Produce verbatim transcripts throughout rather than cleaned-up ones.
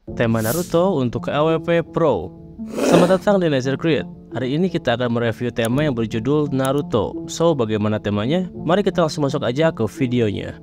tema Naruto untuk K L W P Pro. Selamat datang di Laser Create. Hari ini kita akan mereview tema yang berjudul Naruto. So, bagaimana temanya? Mari kita langsung masuk aja ke videonya.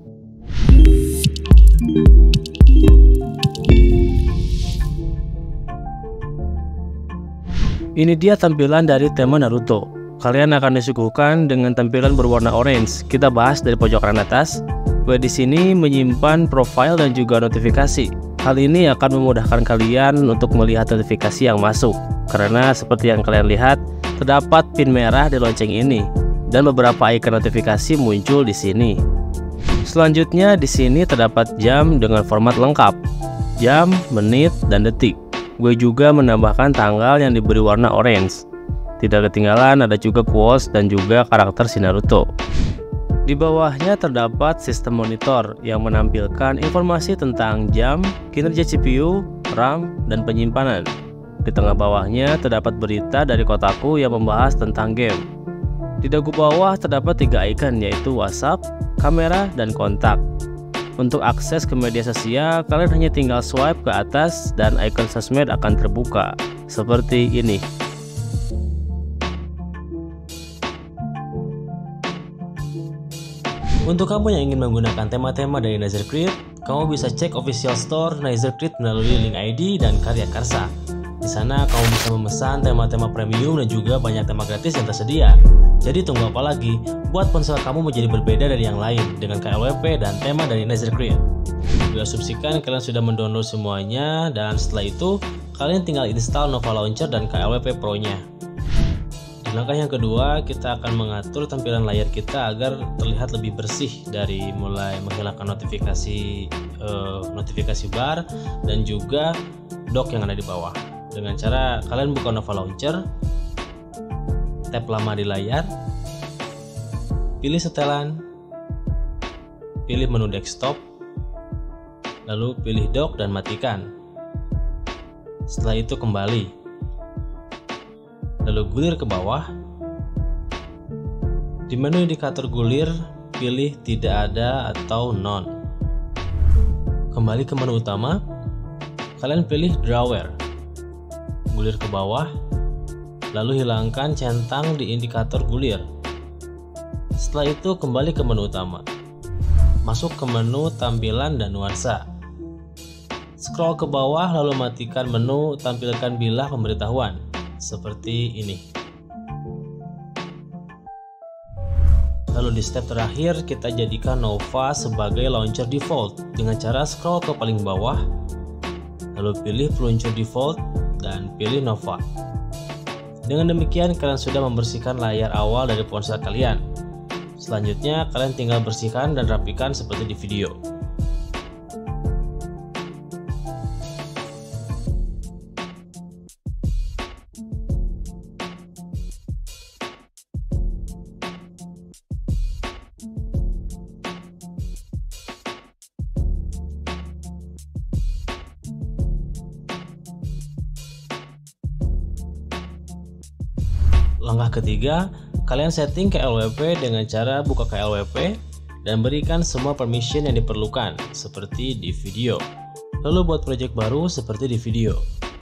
Ini dia tampilan dari tema Naruto. Kalian akan disuguhkan dengan tampilan berwarna orange. Kita bahas dari pojok kanan atas. Gue di sini menyimpan profile dan juga notifikasi. Hal ini akan memudahkan kalian untuk melihat notifikasi yang masuk. Karena seperti yang kalian lihat, terdapat pin merah di lonceng ini dan beberapa icon notifikasi muncul di sini. Selanjutnya di sini terdapat jam dengan format lengkap. Jam, menit, dan detik. Gue juga menambahkan tanggal yang diberi warna orange. Tidak ketinggalan ada juga quotes dan juga karakter si Naruto. Di bawahnya terdapat sistem monitor yang menampilkan informasi tentang jam, kinerja C P U, RAM, dan penyimpanan. Di tengah bawahnya terdapat berita dari Kotaku yang membahas tentang game. Di dagu bawah terdapat tiga icon yaitu WhatsApp, kamera, dan kontak. Untuk akses ke media sosial, kalian hanya tinggal swipe ke atas dan icon sosmed akan terbuka seperti ini. Untuk kamu yang ingin menggunakan tema-tema dari Laser Create, kamu bisa cek official store Laser Create melalui link I D dan karya karsa. Di sana kamu bisa memesan tema-tema premium dan juga banyak tema gratis yang tersedia. Jadi tunggu apa lagi? Buat ponsel kamu menjadi berbeda dari yang lain dengan K L W P dan tema dari Laser Create. Gue asumsikan kalian sudah mendownload semuanya dan setelah itu kalian tinggal install Nova Launcher dan K L W P Pro-nya. Langkah yang kedua, kita akan mengatur tampilan layar kita agar terlihat lebih bersih, dari mulai menghilangkan notifikasi eh, notifikasi bar dan juga dock yang ada di bawah. Dengan cara kalian buka Nova Launcher, tap lama di layar, pilih setelan, pilih menu desktop, lalu pilih dock dan matikan. Setelah itu kembali. Lalu gulir ke bawah. Di menu indikator gulir, pilih tidak ada atau none. Kembali ke menu utama, kalian pilih drawer. Gulir ke bawah, lalu hilangkan centang di indikator gulir. Setelah itu kembali ke menu utama. Masuk ke menu tampilan dan nuansa. Scroll ke bawah lalu matikan menu tampilkan bilah pemberitahuan. Seperti ini. Lalu di step terakhir kita jadikan Nova sebagai launcher default dengan cara scroll ke paling bawah, lalu pilih peluncur default dan pilih Nova. Dengan demikian kalian sudah membersihkan layar awal dari ponsel kalian. Selanjutnya kalian tinggal bersihkan dan rapikan seperti di video. Langkah ketiga, kalian setting K L W P dengan cara buka K L W P dan berikan semua permission yang diperlukan seperti di video. Lalu buat project baru seperti di video.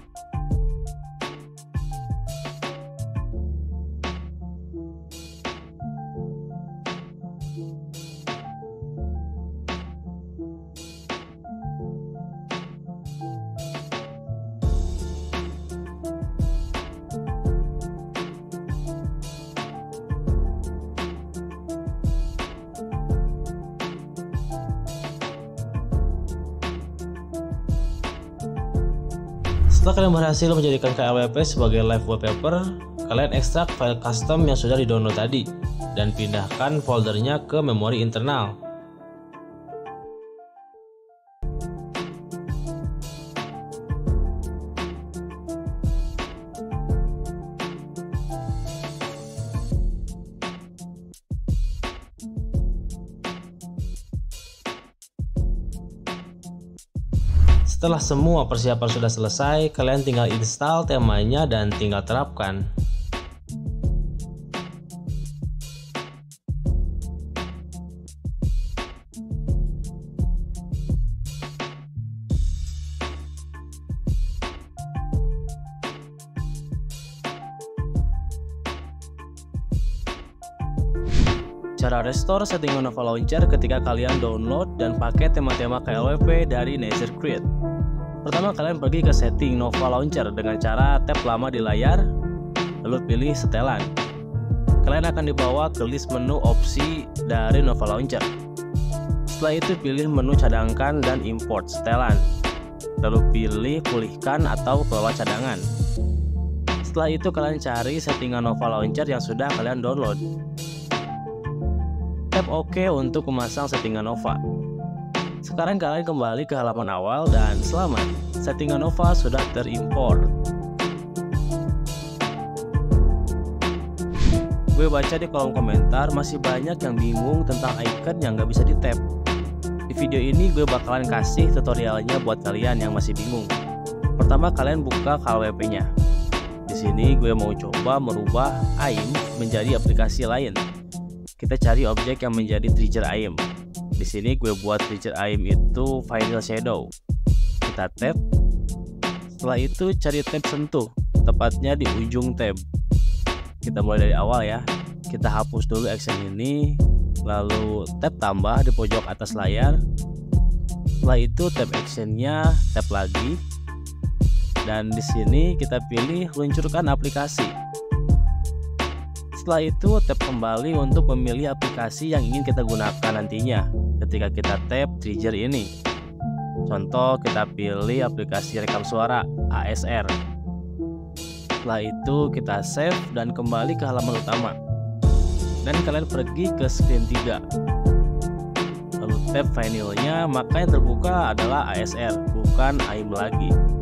Setelah kalian berhasil menjadikan K L W P sebagai live wallpaper, kalian ekstrak file custom yang sudah di-download tadi dan pindahkan foldernya ke memori internal. Setelah semua persiapan sudah selesai, kalian tinggal install temanya dan tinggal terapkan. Cara restore settingan Nova Launcher ketika kalian download dan pakai tema-tema K L W P dari NetherCreate. Pertama, kalian pergi ke setting Nova Launcher dengan cara tap lama di layar, lalu pilih setelan. Kalian akan dibawa ke list menu opsi dari Nova Launcher. Setelah itu pilih menu cadangkan dan import setelan, lalu pilih pulihkan atau kelola cadangan. Setelah itu kalian cari settingan Nova Launcher yang sudah kalian download. Tap OK untuk memasang settingan Nova. Sekarang kalian kembali ke halaman awal dan selamat, settingan Nova sudah terimport. Gue baca di kolom komentar masih banyak yang bingung tentang icon yang gak bisa di tap. Di video ini gue bakalan kasih tutorialnya buat kalian yang masih bingung. Pertama, kalian buka K L W P-nya. Di sini gue mau coba merubah A I M menjadi aplikasi lain. Kita cari objek yang menjadi trigger A I M. Di sini gue buat trigger A I M itu Vinyl Shadow. Kita tap. Setelah itu cari tab sentuh, tepatnya di ujung tab. Kita mulai dari awal ya. Kita hapus dulu action ini, lalu tab tambah di pojok atas layar. Setelah itu tab actionnya tap lagi, dan di sini kita pilih luncurkan aplikasi. Setelah itu tap kembali untuk memilih aplikasi yang ingin kita gunakan nantinya ketika kita tap trigger ini. Contoh, kita pilih aplikasi rekam suara A S R. Setelah itu kita save dan kembali ke halaman utama. Dan kalian pergi ke screen tiga. Lalu tap finalnya, maka yang terbuka adalah A S R, bukan A I M lagi.